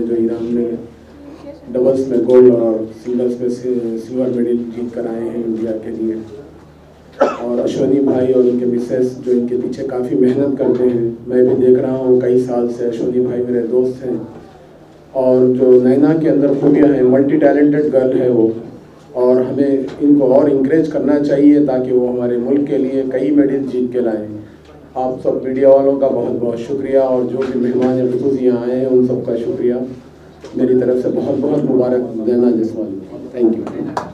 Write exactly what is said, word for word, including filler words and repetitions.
जो ईरान में डबल्स में गोल्ड और सिंगल्स में सिल्वर मेडल जीत कर आए हैं इंडिया के लिए, और अश्वनी भाई और उनके मिसेस जो इनके पीछे काफ़ी मेहनत करते हैं। मैं भी देख रहा हूँ कई साल से, अश्वनी भाई मेरे दोस्त हैं, और जो नैना के अंदर खूबियाँ हैं, मल्टी टैलेंटेड गर्ल है वो, और हमें इनको और इंकरेज करना चाहिए ताकि वो हमारे मुल्क के लिए कई मेडल जीत के लाएँ। आप सब मीडिया वालों का बहुत बहुत शुक्रिया, और जो भी मेहमान खुद यहाँ आए हैं उन सबका शुक्रिया। मेरी तरफ से बहुत बहुत मुबारक नैना जसवाल। Thank you.